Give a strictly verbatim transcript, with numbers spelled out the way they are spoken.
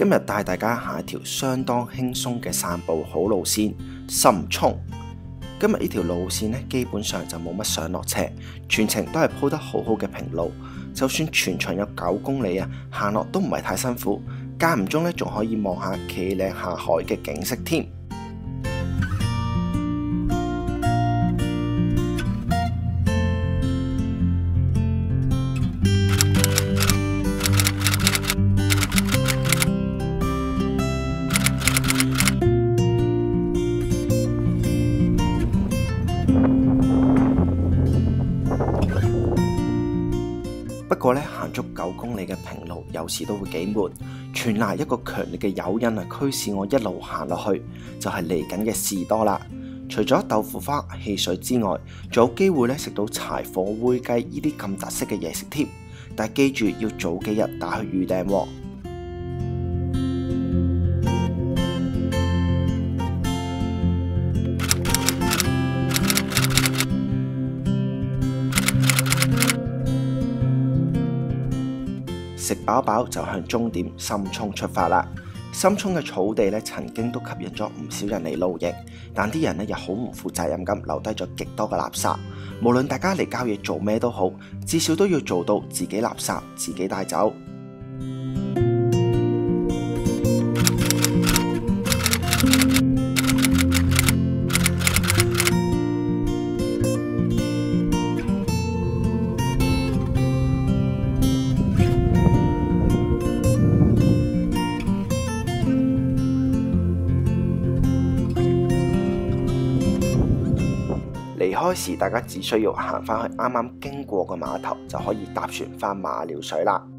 今日帶大家行一條相當輕鬆嘅散步好路線——深涌。今日呢條路線呢，基本上就冇乜上落斜，全程都係鋪得好好嘅平路。就算全長有九公里啊，行落都唔係太辛苦，間唔中呢仲可以望下企嶺下海嘅景色添。不過咧，行足九公里嘅平路，有時都會幾悶。全賴一個強烈嘅誘因啊，驅使我一路行落去，就係嚟緊嘅士多啦。除咗豆腐花、汽水之外，仲有機會咧食到柴火煨雞呢啲咁特色嘅嘢食添。但係記住要早幾日打去預訂喎。食飽飽就向終點深涌出發啦。深涌嘅草地咧，曾經都吸引咗唔少人嚟露營，但啲人咧又好唔負責任咁留低咗極多嘅垃圾。無論大家嚟郊野做咩都好，至少都要做到自己垃圾自己帶走。離開時，大家只需要行返去啱啱經過嘅碼頭，就可以搭船返馬料水啦。